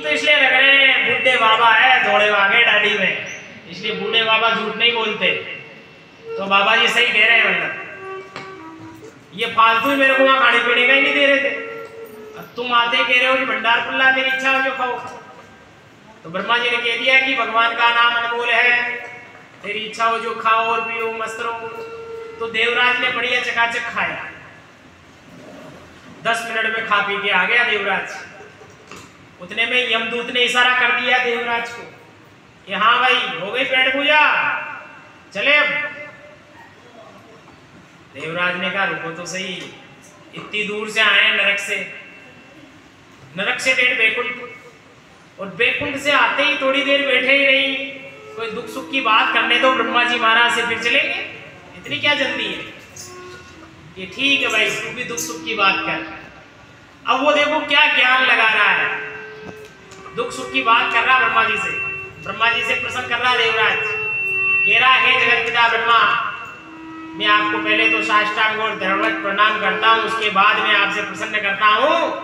तो इसलिए लग रहे बूढ़े बाबा है दौड़े भागे डाडी में, इसलिए बूढ़े बाबा झूठ नहीं बोलते। तो बाबा जी सही कह रहे हैं, मतलब ये फालतू ही मेरे को वहां खाने पीने का ही नहीं दे रहे थे, अब तुम आते कह रहे हो कि भंडार खुला, तेरी इच्छा हो जो खाओ। तो ब्रह्मा जी ने कह दिया कि भगवान का नाम अनमोल है, तेरी इच्छा हो जो खाओ और पियो मस्त रहो। तो देवराज ने बढ़िया चकाचक खाया, 10 मिनट में खा पी के आ गया देवराज। उतने में यमदूत ने इशारा कर दिया देवराज को कि हाँ भाई हो गई पेट पूजा, चले अब। देवराज ने कहा रुको तो सही, इतनी दूर से आए नरक से, नरक से डेढ़ बैकुंठ, और बैकुंठ से आते ही थोड़ी देर बैठे ही नहीं, कोई दुख सुख की बात करने दो ब्रह्मा जी महाराज से, फिर चलेंगे, इतनी क्या जल्दी है। ये ठीक है भाई, तू भी दुख सुख की बात कर। अब वो देखो क्या ज्ञान लगा रहा है, दुख सुख की बात कर रहा ब्रह्मा जी से, ब्रह्मा जी से प्रसन्न कर रहा देवराज, कह रहा है जगत पिता ब्रह्मा, मैं आपको पहले तो साष्टांग और दंडवत प्रणाम करता हूं, उसके बाद मैं आपसे प्रसन्न करता हूं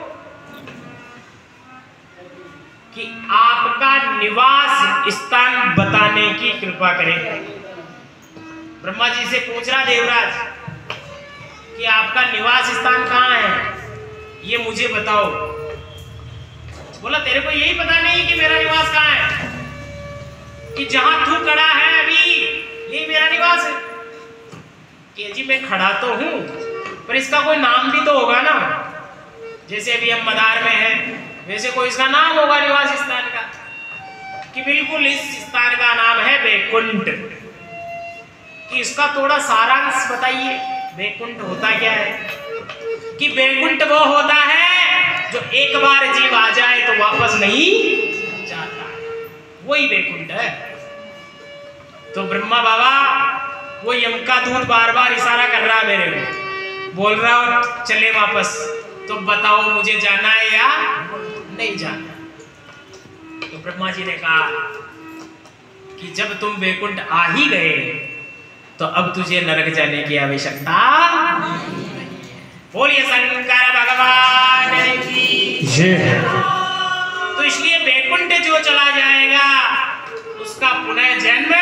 कि आपका निवास स्थान बताने की कृपा करें। ब्रह्मा जी से पूछ रहा देवराज कि आपका निवास स्थान कहाँ है, ये मुझे बताओ। बोला तेरे को यही पता नहीं कि मेरा निवास कहाँ है, कि जहां तू खड़ा है अभी यही मेरा निवास है। कि जी मैं खड़ा तो हूं, पर इसका कोई नाम भी तो होगा ना, जैसे अभी हम मदार में हैं वैसे कोई इसका नाम होगा निवास स्थान का। कि बिल्कुल इस स्थान का नाम है बैकुंठ। कि इसका थोड़ा सारांश बताइए, बैकुंठ होता क्या है। कि बैकुंठ वो होता है जो एक बार जीव आ जाए तो वापस नहीं जाता, वही बैकुंठ है। तो ब्रह्मा बाबा वो यम का दूत बार बार इशारा कर रहा है मेरे को, बोल रहा हूं चले वापस, तो बताओ मुझे जाना है या नहीं जाना। तो ब्रह्मा जी ने कहा कि जब तुम बैकुंठ आ ही गए तो अब तुझे नरक जाने की आवश्यकता नहीं है। बोलिए शंकर भगवान की जय। तो इसलिए बैकुंठ जो चला जाएगा उसका पुनः जन्म,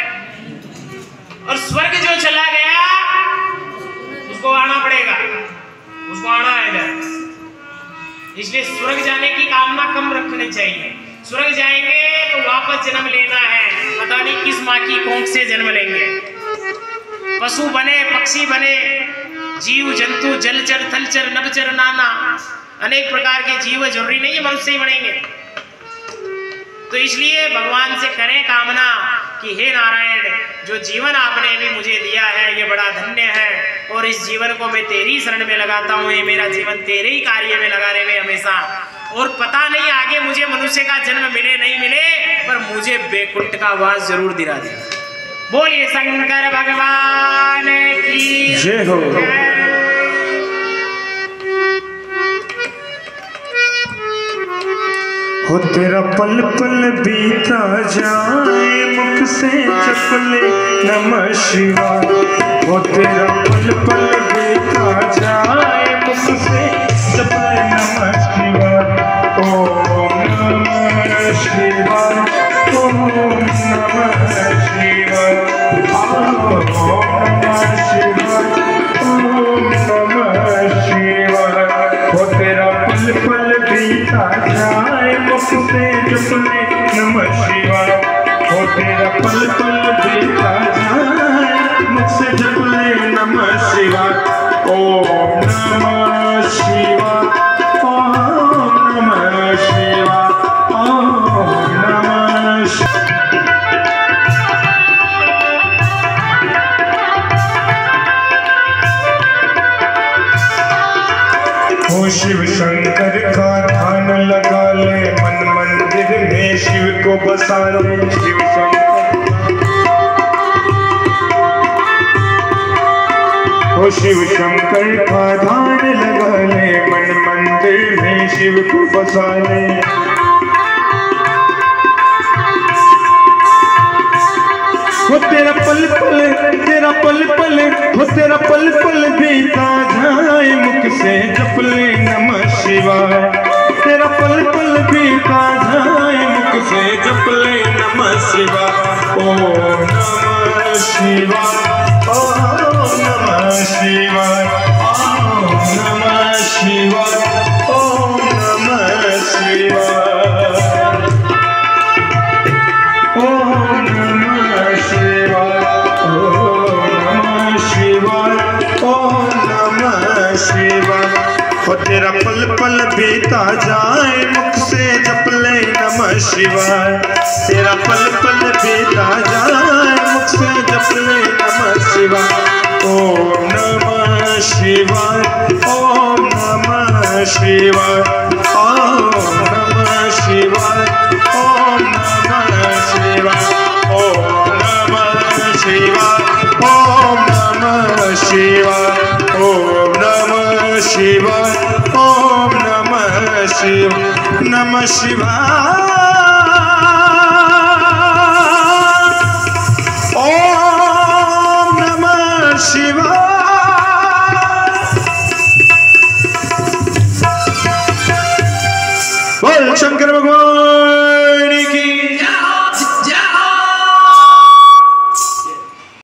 और स्वर्ग जो चला गया उसको आना पड़ेगा, उसको आना है। इसलिए स्वर्ग जाने की कामना कम रखनी चाहिए। स्वर्ग जाएंगे तो वापस जन्म लेना है, पता नहीं किस माँ की कोख से जन्म लेंगे। पशु बने, पक्षी बने, जीव जंतु, जलचर, थलचर, नभचर, नाना अनेक प्रकार के जीव, जरूरी नहीं है मनुष्य ही बनेंगे। तो इसलिए भगवान से करें कामना कि हे नारायण, जो जीवन आपने भी मुझे दिया है ये बड़ा धन्य है, और इस जीवन को मैं तेरी शरण में लगाता हूँ, ये मेरा जीवन तेरे ही कार्य में लगा रहे हमेशा। और पता नहीं आगे मुझे मनुष्य का जन्म मिले नहीं मिले, पर मुझे बैकुंठ का वास जरूर दिला दे। बोलिए शंकर भगवान की जय हो। हो तेरा पल पल बीता जाए मुख से जपले नमः शिवाय। हो तेरा पल पल बीता जाए मुख से जपले नमः शिवाय। ओम नमः शिवाय, ओम नमः शिवाय, ओम नमः शिवाय, ओम नमः शिवाय। हो तेरा पल पल बीता जाए मुख से जपले नमः शिवाय। हो तेरा पल पल बीता जाए मुख से जपले नमः शिवाय। ओम नमः शिवाय, ओम नमः शिवाय, ओम नमः शिवाय। हो शिव शंकर का ध्यान लगा ले, मन मंदिर में शिव को बसा ले। शिव शंकर, हो शिव शंकर का ध्यान लगा ले, मन मंदिर में शिव को बसा ले। हो तेरा पल पल, तेरा पल पल, हो तेरा पल पल बीता जाए मुख से जपले नमः शिवाय। तेरा पल पल बीता जाए मुख से जप ले नमः शिवाय। ओम नमः शिवाय, ओम नमः शिवाय, ओम नमः शिवाय, ओम नमः शिवाय, ओम नमः शिवाय, ओम नमः शिवाय, ओम नमः शिवाय। और तेरा पल पल बीता जाए मुख से जप ले नमः शिवाय। तेरा पल पल बीता जाए मुख से जप ले नमः शिवाय। ओम नमः शिवाय, ओम नमः शिवाय, ओम नमः शिवाय, ओम नमः शिवाय, ओम नमः शिवाय, ओम नमः शिवाय, ओम नमः शिवाय, ओम नमः शिवाय, नमः शिवाय।